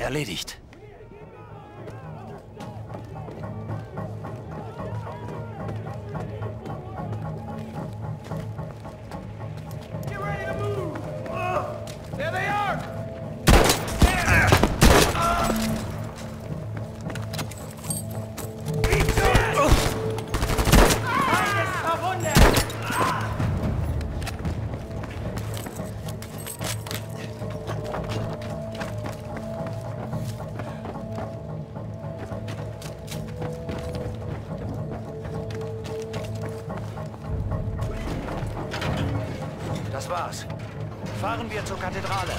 Erledigt. Das war's. Fahren wir zur Kathedrale.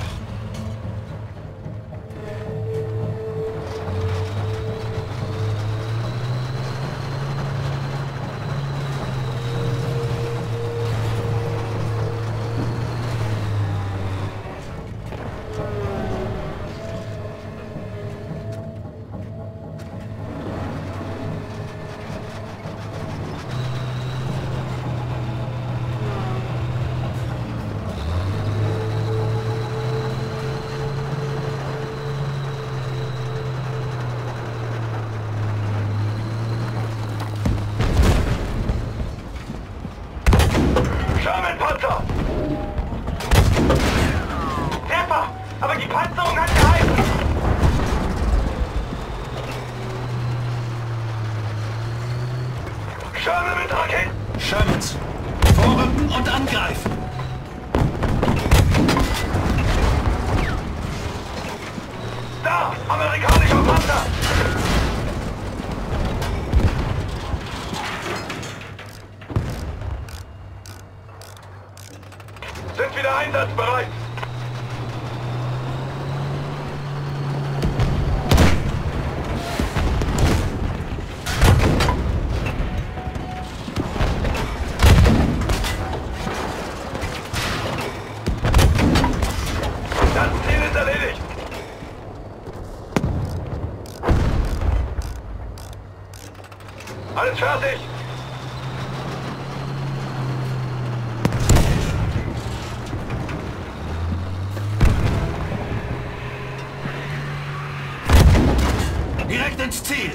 Panzer! Treffer! Aber die Panzerung hat gehalten! Sherman mit Raketen! Shermans! Vorrücken und angreifen! Da! Amerikanischer Panzer! Sind wieder einsatzbereit! Das Ziel ist erledigt! Alles fertig! Direkt ins Ziel!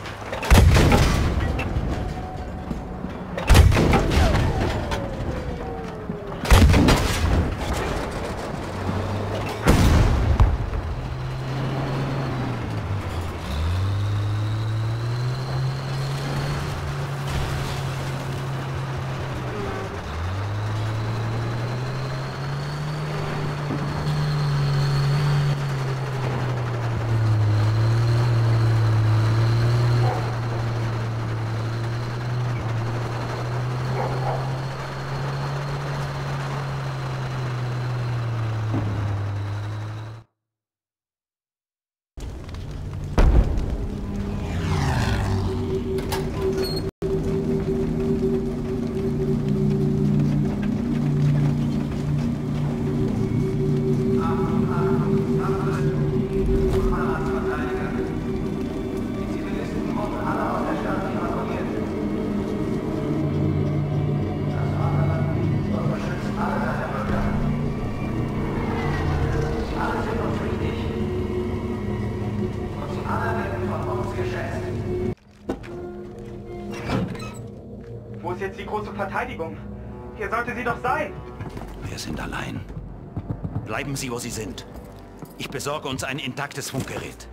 Wo ist jetzt die große Verteidigung? Hier sollte sie doch sein! Wir sind allein. Bleiben Sie, wo Sie sind. Ich besorge uns ein intaktes Funkgerät.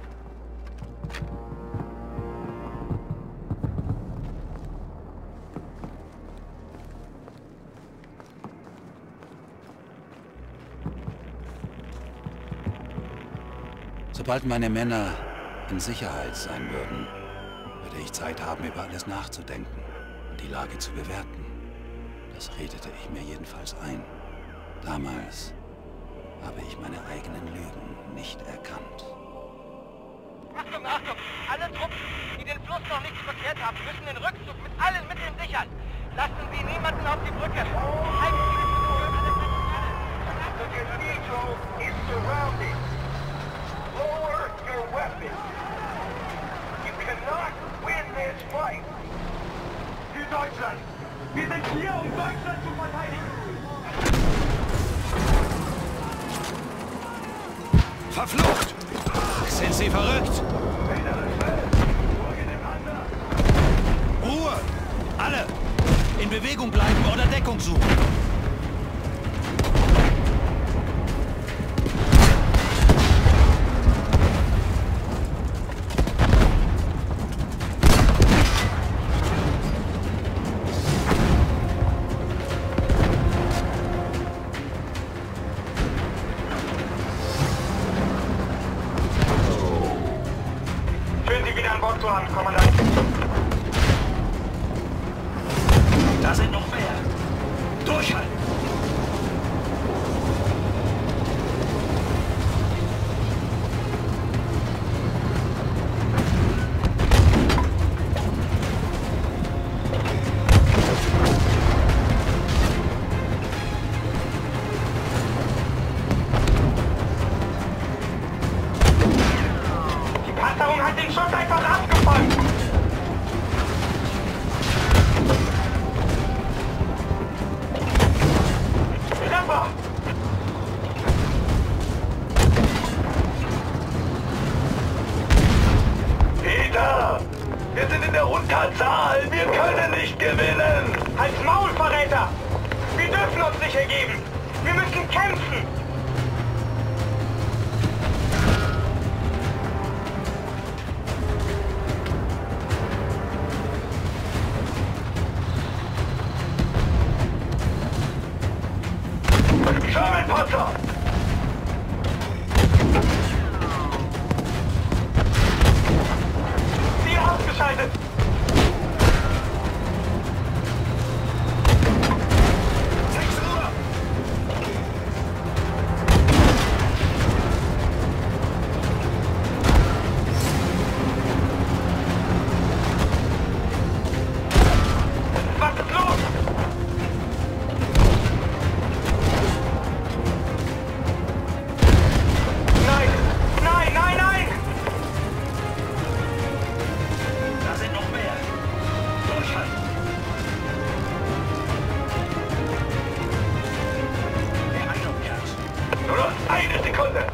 Sobald meine Männer in Sicherheit sein würden, würde ich Zeit haben, über alles nachzudenken und die Lage zu bewerten. Das redete ich mir jedenfalls ein. Damals habe ich meine eigenen Lügen nicht erkannt. Achtung, Achtung! Alle Truppen, die den Fluss noch nicht überquert haben, müssen den Rückzug mit allen Mitteln sichern. Lassen Sie niemanden auf die Brücke. Halten Sie die Position an der Kathedrale. The cathedral is surrounded. Lower your weapons. You cannot win this fight. Für Deutschland! Wir sind hier, um Deutschland zu verteidigen! Verflucht! Sind Sie verrückt? Ruhe! Alle! In Bewegung bleiben oder Deckung suchen! Schön, Sie wieder an Bord zu haben, Kommandant. Da sind noch mehr. Durchhalten! Die Panzerung hat den Schuss einfach abgefangen. Treffer! Peter! Wir sind in der Unterzahl! Wir können nicht gewinnen! Halt's Maul, Verräter! Wir dürfen uns nicht ergeben! Wir müssen kämpfen! Schermenpanzer! Sie ausgeschaltet! Was ist los? Nein! Nein, nein, nein! Da sind noch mehr. Durchhalten! Beeilung jetzt! Nur noch eine Sekunde!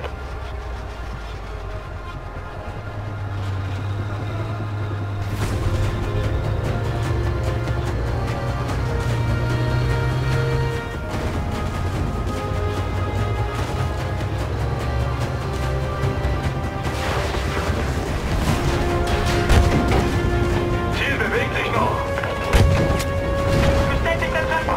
Ziel bewegt sich noch! Bestätigter Treffer!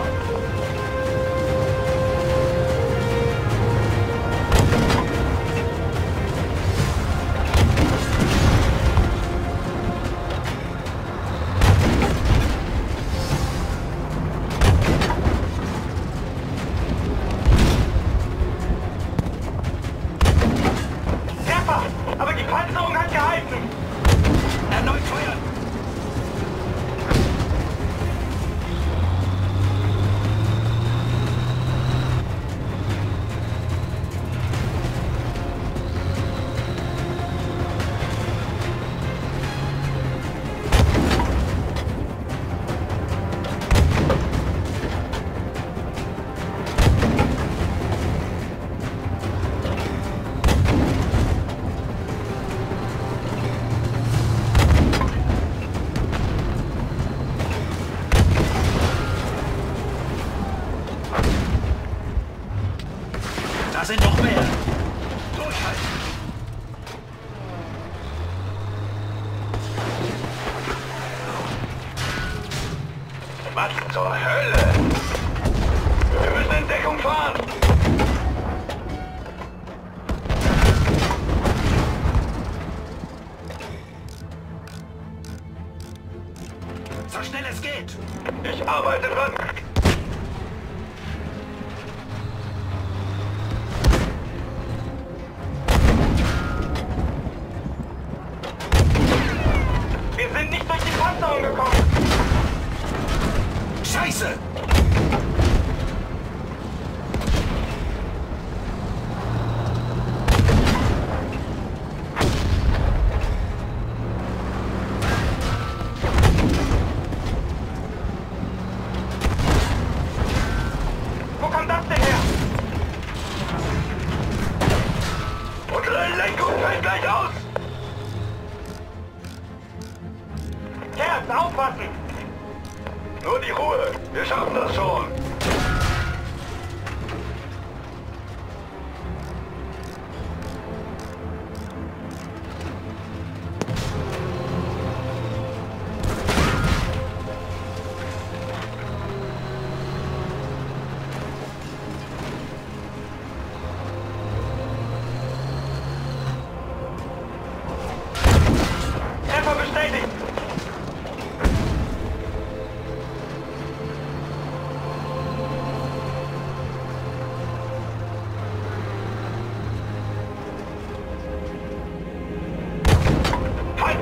Treffer! Aber die Panzerung hat gehalten! Erneut feuern! Da sind noch mehr. Durchhalten. Was zur Hölle? Wir müssen in Deckung fahren! So schnell es geht. Ich arbeite dran!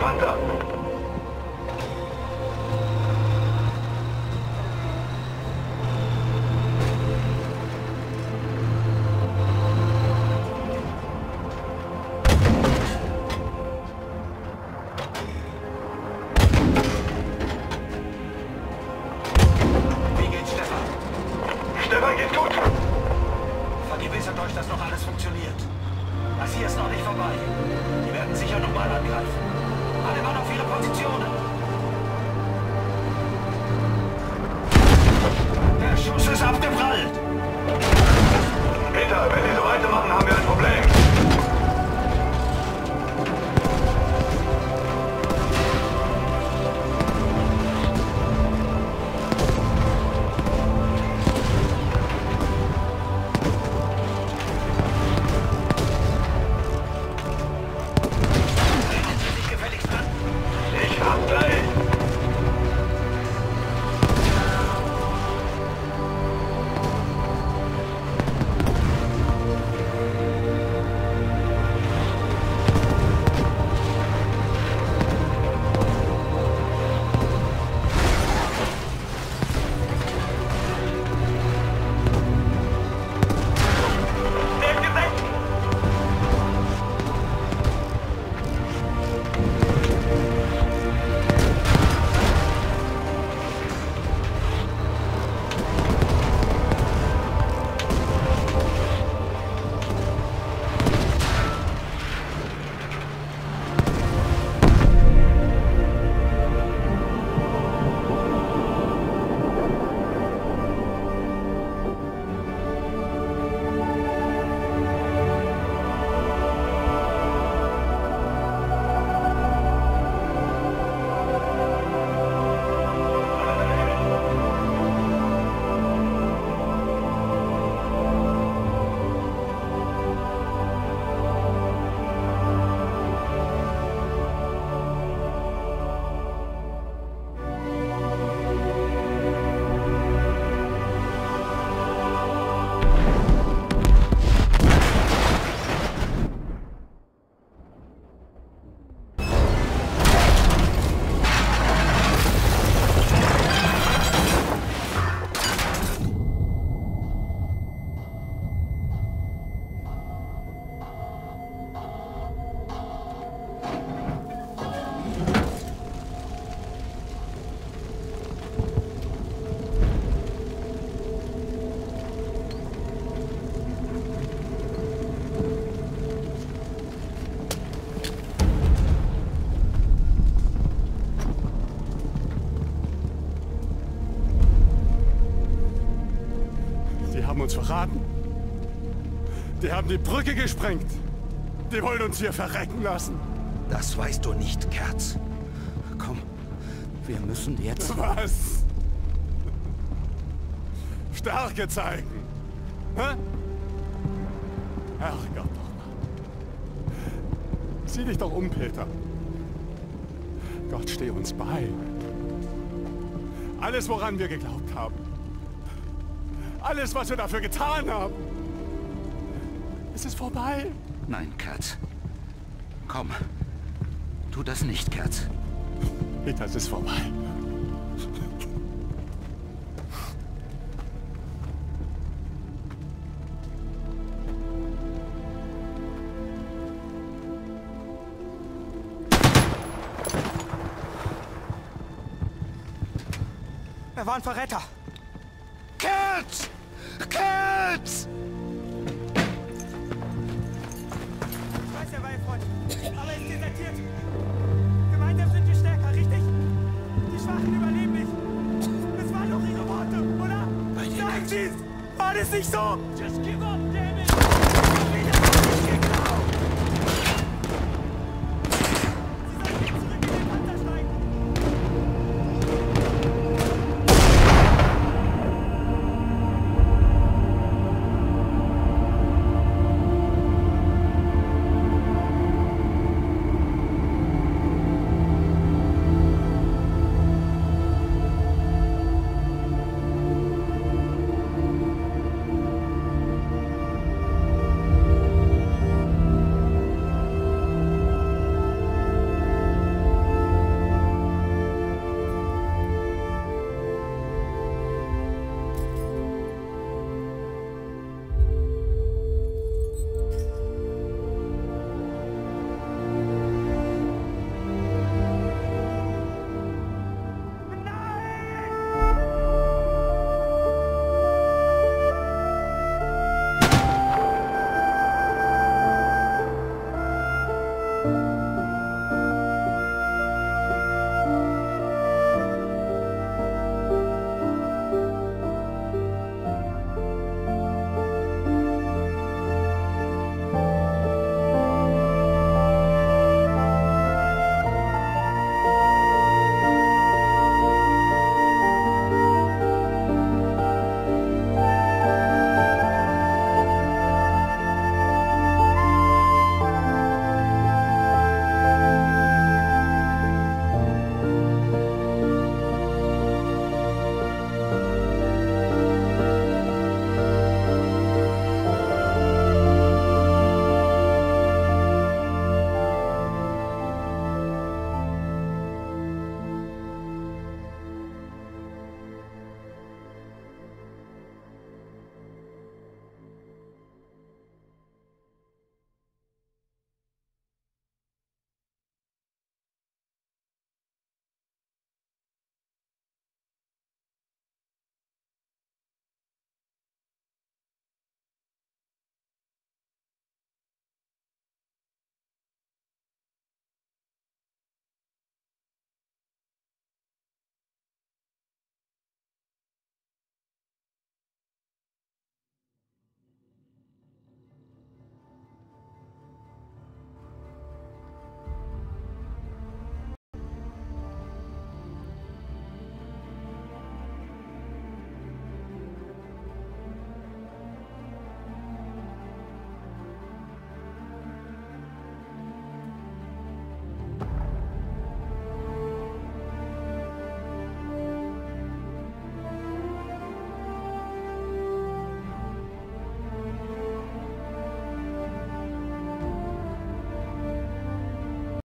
Panther! Wie geht's, Stefan? Stefan, geht gut! Vergewissert euch, dass noch alles funktioniert. Das hier ist noch nicht vorbei. Die werden sicher nochmal angreifen. Alle Mann auf ihre Positionen. Der Schuss ist abgeprallt. Peter, wenn die so weitermachen, haben wir ein Problem. Ich hab gleich! Uns verraten. Die haben die Brücke gesprengt. Die wollen uns hier verrecken lassen. Das weißt du nicht, Kerz. Komm, wir müssen jetzt... Was? Stärke zeigen. Hä? Herrgott doch mal. Sieh dich doch um, Peter. Gott steh uns bei. Alles, woran wir geglaubt haben. Alles, was wir dafür getan haben. Es ist vorbei. Nein, Kerz. Komm. Tu das nicht, Kerz. Peter, es ist vorbei. Er war ein Verräter. Kerz! Kerz! Ich weiß, er war Ihr Freund, aber er ist desertiert. Gemeinsam sind wir stärker, richtig? Die Schwachen überleben nicht. Das waren doch Ihre Worte, oder? Sagen Sie es! War das nicht so?